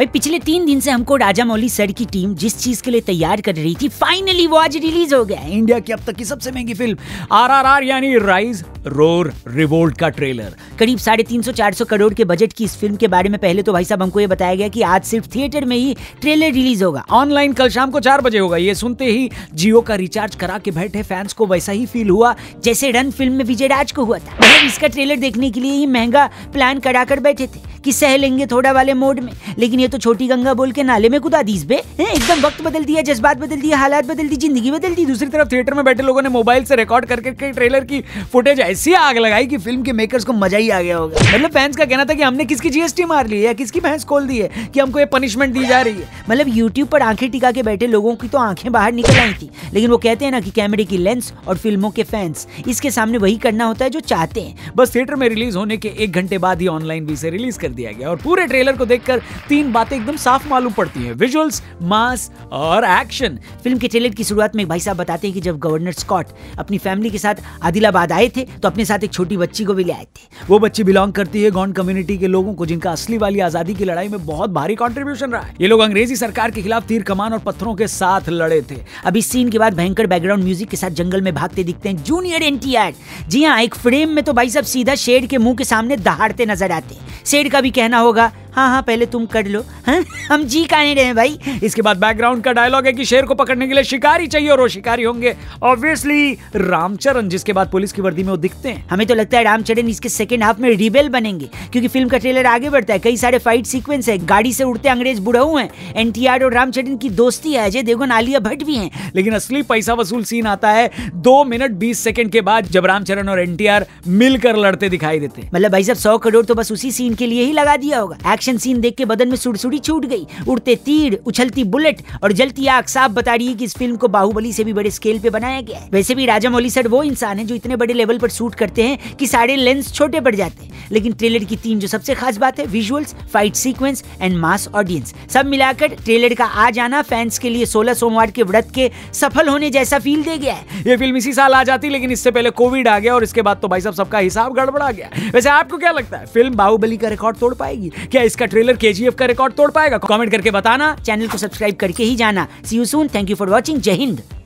भाई पिछले 3 दिन से हमको राजामौली सर की टीम जिस चीज के लिए तैयार कर रही थी, फाइनली वो आज रिलीज हो गया है। इंडिया की अब तक की सबसे महंगी फिल्म RRR यानी राइज रोर रिवोल्ट का ट्रेलर। करीब 350-400 करोड़ के बजट की इस फिल्म के बारे में पहले तो भाई साहब हमको ये बताया गया कि आज सिर्फ थिएटर में ही ट्रेलर रिलीज होगा, ऑनलाइन कल शाम को 4 बजे होगा। ये सुनते ही जियो का रिचार्ज करा के बैठे फैंस को वैसा ही फील हुआ जैसे रन फिल्म में विजय राज को हुआ था। मतलब इसका ट्रेलर देखने के लिए ही महंगा प्लान करा कर बैठे थे कि सह लेंगे थोड़ा वाले मोड में, लेकिन ये तो छोटी गंगा बोल के नाले में कूदा दीस बे। एकदम वक्त बदल दिया, जज्बात बदल दिया, हालात बदल दी, जिंदगी बदल दी। दूसरी तरफ थिएटर में बैठे लोगों ने मोबाइल से रिकॉर्ड करके ट्रेलर की फुटेज ऐसी आग लगाई कि फिल्म के मेकर्स को मजा ही आ गया होगा। मतलब फैंस का कहना था कि हमने किसकी जीएसटी मार ली है या किसकी भैंस खोल दी है कि हमको ये पनिशमेंट दी जा रही है। मतलब यूट्यूब पर आंखें टिका के बैठे लोगों की तो आंखें बाहर निकल आई थी, लेकिन वो कहते हैं ना कि कैमरे की लेंस और फिल्मों के फैंस, इसके सामने वही करना होता है जो चाहते हैं। बस थिएटर में रिलीज होने के 1 घंटे बाद ही ऑनलाइन भी इसे रिलीज कर दिया गया और पूरे ट्रेलर को देखकर 3 बातें एकदम साफ मालूम पड़ती हैं, विजुअल्स, मास और एक्शन। फिल्म के ट्रेलर की शुरुआत में भाई साहब बताते हैं कि जब गवर्नर स्कॉट अपनी फैमिली के साथ आदिलाबाद आए थे तो अपने साथ एक छोटी बच्ची को भी ले आए थे। वो बच्ची बिलोंग करती है गौंड कम्युनिटी के लोगों को, जिनका असली वाली आजादी की लड़ाई में बहुत भारी कंट्रीब्यूशन रहा है। ये लोग अंग्रेजी सरकार के खिलाफ तीर कमान और पत्थरों के साथ लड़े थे। अब इस सीन के बाद भयंकर बैकग्राउंड म्यूजिक के साथ जंगल में भागते दिखते हैं जूनियर NTR। जी हाँ, एक फ्रेम में तो भाई साहब सीधा शेर के मुंह के सामने दहाड़ते नजर आते हैं। शेर का भी कहना होगा हाँ पहले तुम कर लो, हाँ? हम जी काने रहे हैं भाई। इसके बाद बैकग्राउंड का डायलॉग है कि शेर को पकड़ने के लिए शिकारी चाहिए और वो शिकारी होंगे ऑब्वियसली रामचरण, जिसके बाद पुलिस की वर्दी में वो दिखते हैं। हमें तो लगता है रामचरण इसके सेकंड हाफ में रिबेल बनेंगे, क्योंकि फिल्म का ट्रेलर आगे बढ़ता है, कई सारे फाइट सीक्वेंस है, गाड़ी से उड़ते अंग्रेज बुढ़ऊ हैं, NTR और रामचरण की दोस्ती है, अजय देवगन आलिया भट्ट भी हैं। लेकिन असली पैसा वसूल सीन आता है 2 मिनट 20 सेकंड के बाद, जब रामचरण और NTR मिलकर लड़ते दिखाई देते। मतलब भाई साहब 100 करोड़ तो बस उसी सीन के लिए ही लगा दिया होगा। एक्शन सीन देख के बदन में सुड़सुड़ी छूट गई, उड़ते तीर, उछलती बुलेट और जलती आग साफ बता रही है कि इस फिल्म को बाहुबली से भी बड़े स्केल पे बनाया गया है। वैसे भी राजामौली सर वो इंसान है जो इतने बड़े लेवल पर शूट करते हैं कि सारे लेंस छोटे पड़ जाते हैं। लेकिन ट्रेलर की 3 जो सबसे खास बात है, visuals, fight sequence and mass audience, सब मिलाकर ट्रेलर का आ जाना फैंस के लिए 16 सोमवार के व्रत के सफल होने जैसा फील दे गया है। ये फिल्म इसी साल आ जाती, लेकिन इससे पहले कोविड आ गया और इसके बाद तो भाई साहब सबका हिसाब गड़बड़ा गया। वैसे आपको क्या लगता है, फिल्म बाहुबली का रिकॉर्ड तोड़ पाएगी? क्या इसका ट्रेलर KGF का रिकॉर्ड तोड़ पाएगा? कमेंट करके बताना, चैनल को सब्सक्राइब करके ही जाना। See you soon, thank you for watching, जय हिंद।